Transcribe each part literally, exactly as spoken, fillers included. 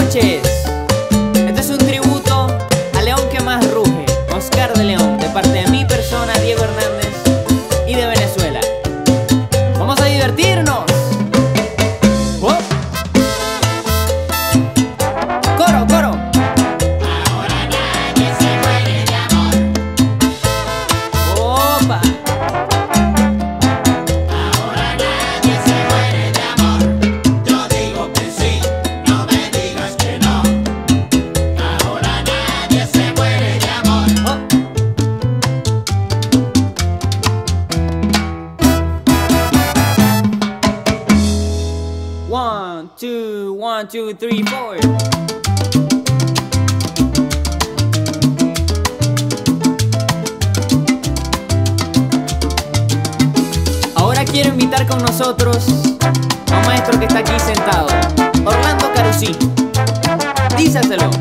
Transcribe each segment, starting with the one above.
noches. Este es un tributo a León que más ruge, Oscar de León, de parte de mi persona, Diego Hernández, y de Venezuela. Vamos a divertirnos. ¡Oh! Coro, coro. Ahora nadie se muere de amor. Opa. Ahora nadie se muere de amor. Yo digo que sí, no me digas que no. Ahora nadie se muere de amor. Oh. One, two, one, two, three, four. Ahora quiero invitar con nosotros a un maestro que está aquí sentado, Orlando Carusini. Díselo.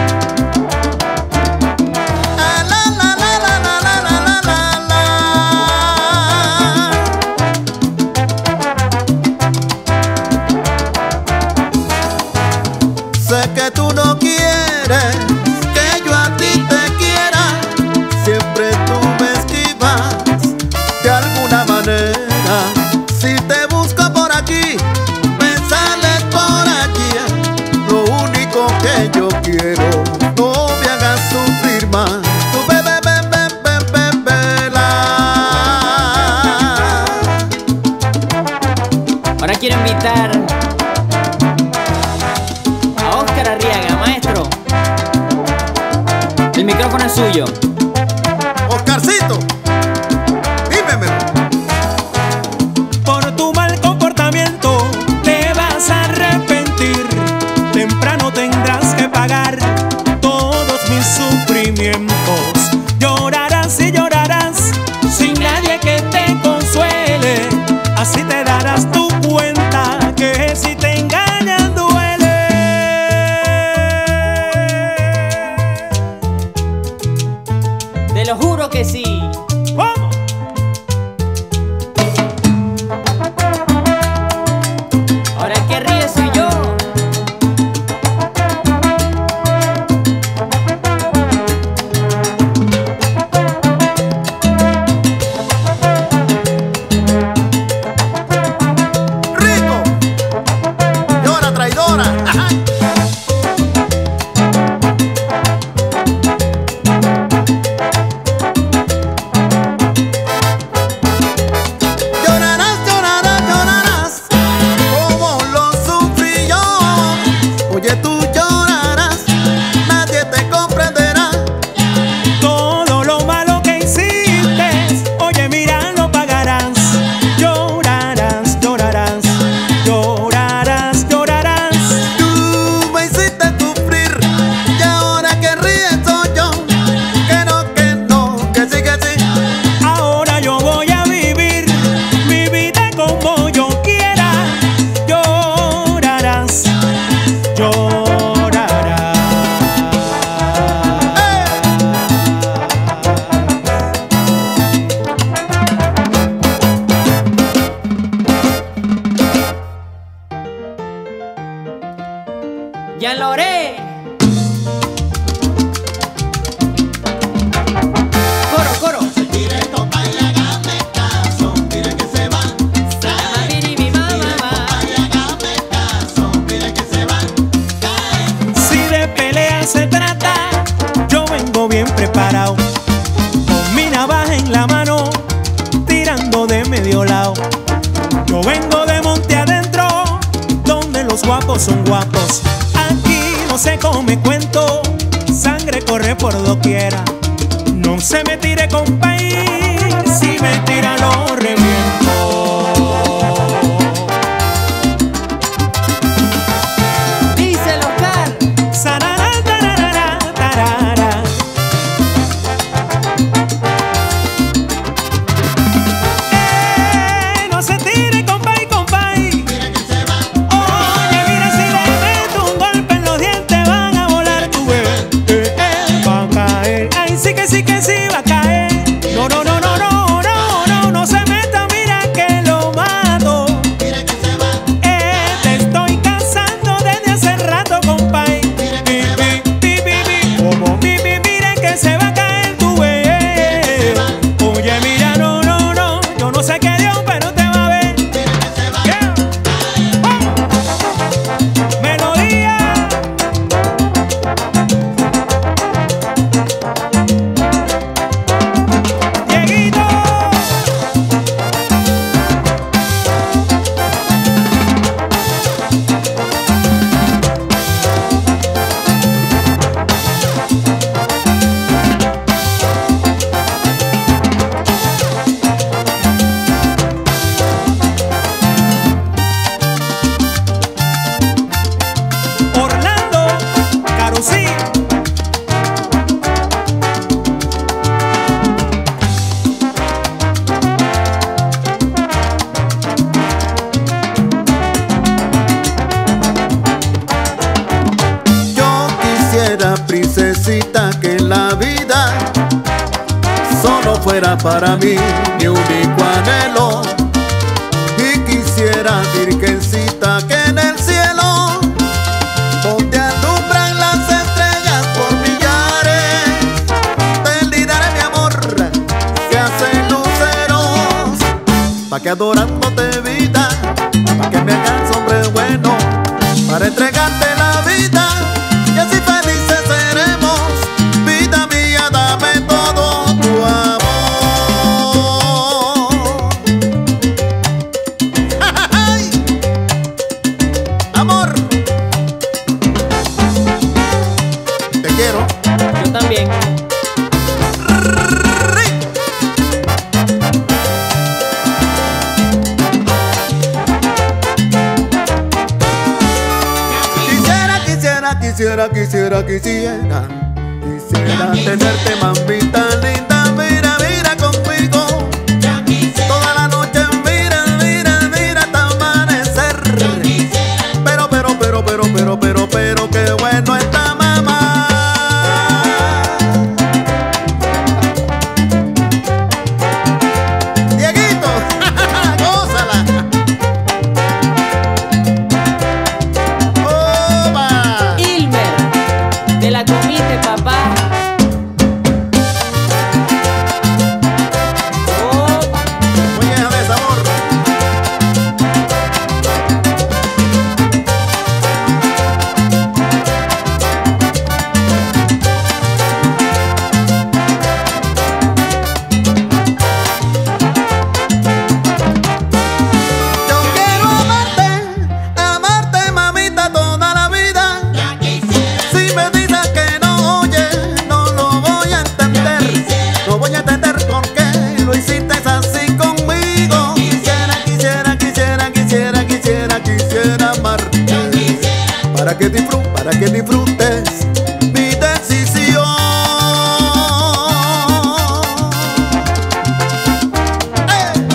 Sé que tú no quieres que yo a ti te quiera, siempre tú me esquivas de alguna manera. Si te busco por aquí, me sales por allí. Lo único que yo quiero, no me hagas sufrir más. Tú bebé, bebé, bebé, bebela. Ahora quiero invitar a Oscar Arriaga, maestro. El micrófono es suyo. Oscarcito, dímemelo. Por tu mal comportamiento te vas a arrepentir. Temprano tendrás que pagar todos mis sufrimientos. Llorarás y llorarás sin nadie que te consuele. Así te darás tu cuenta que si te engañan duele. Te lo juro que sí. ¡Vamos! Ahora el que ríe soy yo. Rico, llora traidora. Llorarás, llorarás, llorarás, como lo sufrí yo. Oye, tú llorarás, nadie te comprenderá. Todo lo malo que hiciste, oye, mira, lo pagarás. Llorarás, llorarás, llorarás, llorarás. Tú me hiciste sufrir y ahora que ríes soy yo. Que no, que no, que sí, que sí. Ahora yo voy a vivir mi vida como yo quiera. Llorarás, llorarás. Ya lo haré. Coro, coro. Tire copa y hágame caso, mire que se va. Sabiribi, ma, ma, ma. Y hágame caso, mire que se va. Cae. Si de pelea se trata, yo vengo bien preparado, con mi navaja en la mano, tirando de medio lado. Yo vengo de monte adentro, donde los guapos son guapos. Aquí no se come cuento, sangre corre por doquiera. No se me tire, compay, si me tira lo reviento. Díselo, Oscar. Sarara, tarara, tarara. Eh, no se tire, compay, compay. Mire que se va. Oye, mira, si le meto un golpe en los dientes van a volar tu bebé. Eh, eh, va a caer. Ay, sí que sí que sí va a caer. No, no, no, no, no, no, no, no se meta, mira. será para mí mi único anhelo. Y quisiera, Virgencita, que en el cielo donde alumbran las estrellas por millares, te diré mi amor, que hacen luceros, pa' que adorándote vida, pa' que me hagas hombre bueno, para entregarte la vida y así felices seremos. Vida mía, dame todo tu amor. ¡Ay! Amor, te quiero. Yo también. Quisiera, quisiera, quisiera, quisiera, quisiera, quisiera tenerte, mamita linda. Mira, mira conmigo toda la noche, mira, mira, mira hasta amanecer. Pero, pero, pero, pero, pero, pero, pero, qué bueno está mamá. Dieguito, gózala. Opa. Ilmer, te la comiste, papá. Opa. Oye, de sabor. Yo quiero amarte, amarte, mamita, toda la vida. Si me dices que no, oye, no lo voy a entender. No voy a entender por qué lo hiciste así conmigo. Quisiera, quisiera, quisiera, quisiera, quisiera, quisiera amarte. Para que disfrutes, para que disfrutes mi decisión. ¡Eh!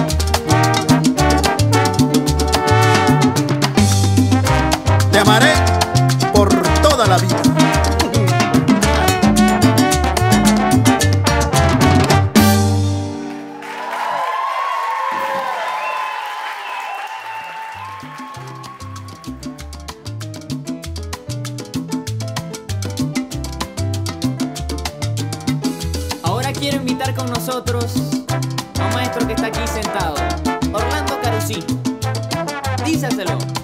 Te amaré por toda la vida. Ahora quiero invitar con nosotros a un maestro que está aquí sentado, Orlando Carusino. Díselo.